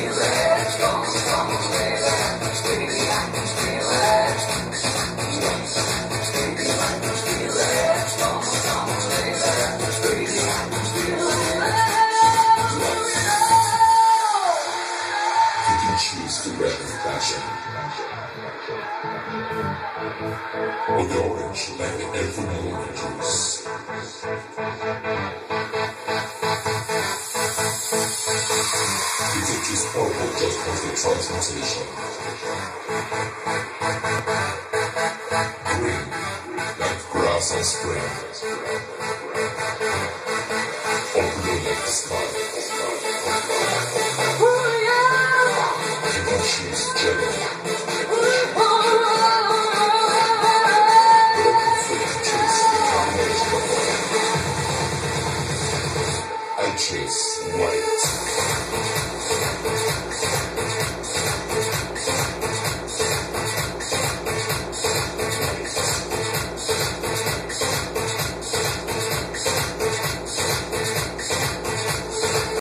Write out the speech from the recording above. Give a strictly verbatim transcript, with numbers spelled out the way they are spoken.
Choose to wear the fashion of the orange like the every moment juice. You can choose purple just for the transmutation. Green like grass and spring.